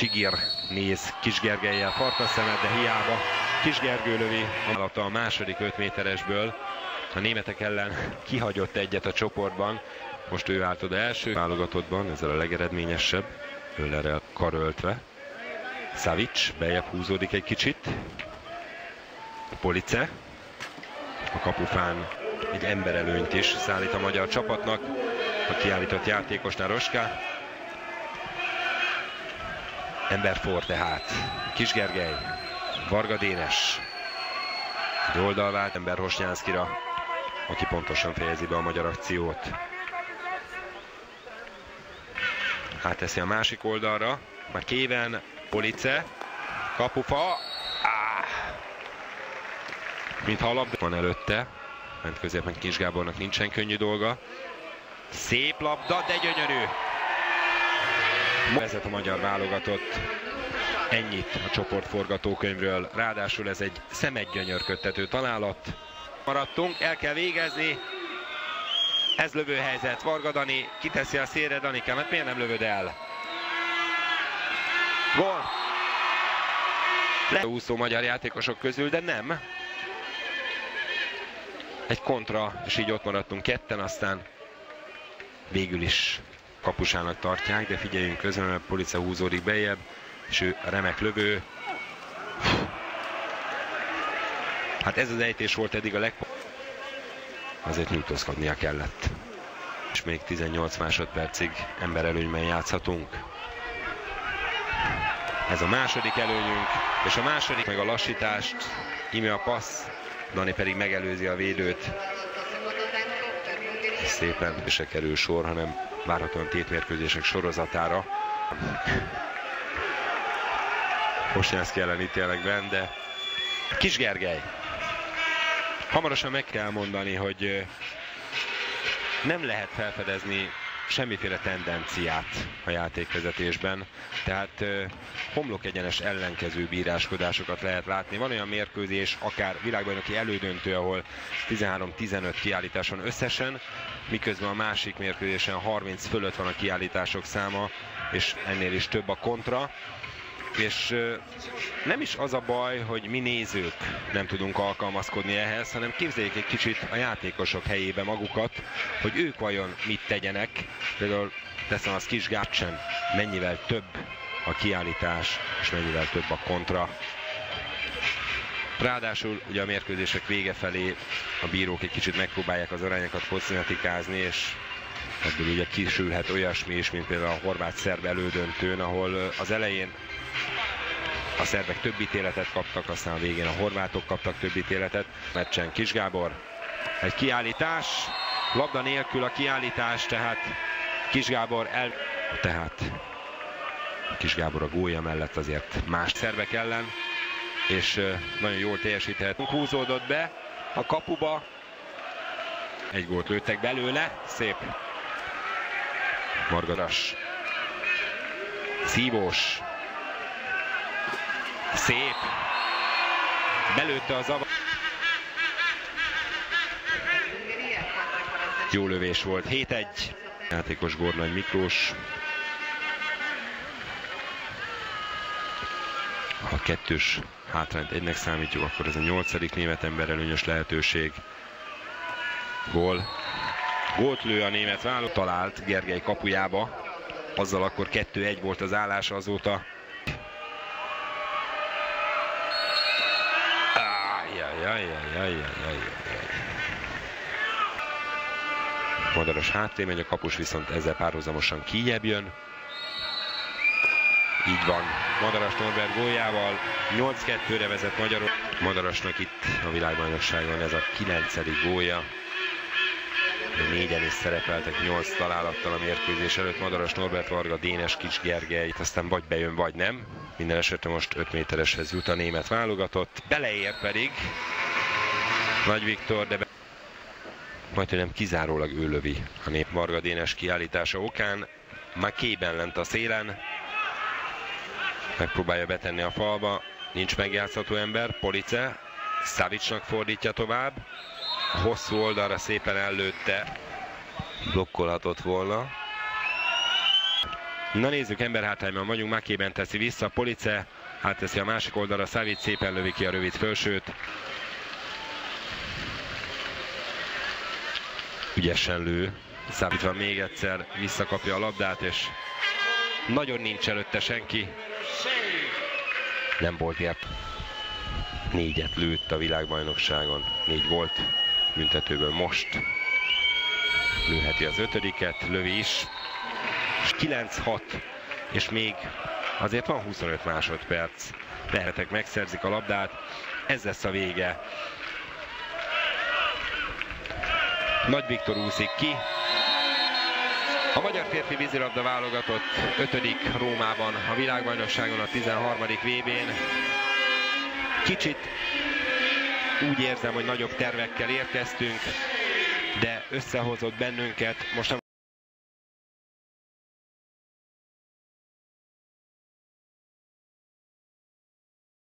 Csigir néz Kisgergellyel farkas szemet, de hiába. Kisgergő lövi a második 5 méteresből. A németek ellen kihagyott egyet a csoportban. Most ő állt oda első válogatottban, ezzel a legeredményesebb. Öllerrel karöltve. Savic bejebb húzódik egy kicsit. Police. A kapufán egy emberelőnyt is szállít a magyar csapatnak. A kiállított játékosnál Roska. Emberfor tehát. Kisgergely. Varga Dénes. Egy oldalvált ember Hosnyánszkira, aki pontosan fejezi be a magyar akciót. Átteszi a másik oldalra. McKeven, Police, kapufa. Mintha a labda van előtte. Ment középen Kis Gábornak nincsen könnyű dolga. Szép labda, de gyönyörű. Vezet a magyar válogatott. Ennyit a csoportforgatókönyvről. Ráadásul ez egy szemedgyönyörködtető találat. Maradtunk, el kell végezni. Ez lövőhelyzet. Varga Dani kiteszi a szélre. Danikám, hát miért nem lövöd el? Gól! Leúszó magyar játékosok közül, de nem. Egy kontra, és így ott maradtunk ketten, aztán végül is kapusának tartják, de figyeljünk közben, mert Police húzódik bejebb, és ő remek lövő. Hát ez az ejtés volt eddig a azért nyújtózkodnia kellett. És még 18 másodpercig emberelőnyben játszhatunk. Ez a második előnyünk, és a második meg a lassítást, íme a passz, Dani pedig megelőzi a védőt. Szépen se kerül sor, hanem várhatóan tétmérkőzések sorozatára. Hosnyánszki ellen ítélekben, de Kisgergely. Hamarosan meg kell mondani, hogy nem lehet felfedezni semmiféle tendenciát a játékvezetésben, tehát homlok egyenes ellenkező bíráskodásokat lehet látni. Van olyan mérkőzés, akár világbajnoki elődöntő, ahol 13-15 kiállításon összesen, miközben a másik mérkőzésen 30 fölött van a kiállítások száma, és ennél is több a kontra. És nem is az a baj, hogy mi nézők nem tudunk alkalmazkodni ehhez, hanem képzeljék egy kicsit a játékosok helyébe magukat, hogy ők vajon mit tegyenek. Például teszem az Kis Gácsen, mennyivel több a kiállítás, és mennyivel több a kontra. Ráadásul ugye a mérkőzések vége felé a bírók egy kicsit megpróbálják az arányokat kozmetikázni, és ebből ugye kisülhet olyasmi is, mint például a horvát-szerb elődöntőn, ahol az elején a szerbek több ítéletet kaptak, aztán a végén a horvátok kaptak több ítéletet. Meccsen Kis Gábor. Egy kiállítás, labda nélkül a kiállítás, tehát Kis Gábor tehát Kis Gábor a gólja mellett azért más szerbek ellen, és nagyon jól teljesíthet. Húzódott be a kapuba. Egy gólt lőttek belőle, szép. Margaras. Szívós. Szép. Belőtte a zavar. Jó lövés volt. 7-1. Játékos Gornagy Miklós. Ha kettős hátrányt egynek számítjuk, akkor ez a 8. német emberelőnyös lehetőség. Gól. Gólt lő a német válogatott. Talált Gergely kapujába. Azzal akkor 2-1 volt az állása azóta. Madaras hátrébb megy, a kapus viszont ezzel párhuzamosan kijjebb jön. Így van. Madaras Norbert góljával 8-2-re vezet Madarasnak itt a világbajnokságon ez a 9. gólja. Négyen is szerepeltek 8 találattal a mérkőzés előtt. Madaras Norbert, Varga Dénes, Kisgergely, aztán vagy bejön, vagy nem. Minden esetre most 5 métereshez jut a német válogatott. Beleér pedig Nagy Viktor, de majdnem nem kizárólag ő lövi a nép Varga Dénes kiállítása okán. McKeven lent a szélen. Megpróbálja betenni a falba. Nincs megjátszható ember. Police. Savicnak fordítja tovább. A hosszú oldalra szépen ellőtte. Blokkolhatott volna. Na nézzük, emberhátrányban vagyunk, Makében teszi vissza, Police átteszi a másik oldalra, Savic szépen lövi ki a rövid fölsőt. Ügyesen lő, Savic van még egyszer, visszakapja a labdát, és nagyon nincs előtte senki. Nem volt ilyet. 4-et lőtt a világbajnokságon, 4 volt büntetőből most. Lőheti az 5-et, lövi is. És 9-6, és még azért van 25 másodperc. Lehetek megszerzik a labdát, ez lesz a vége. Nagy Viktor úszik ki. A magyar férfi vízilabda válogatott 5. Rómában, a világbajnokságon, a 13. VB-n. Kicsit úgy érzem, hogy nagyobb tervekkel érkeztünk, de összehozott bennünket. Most nem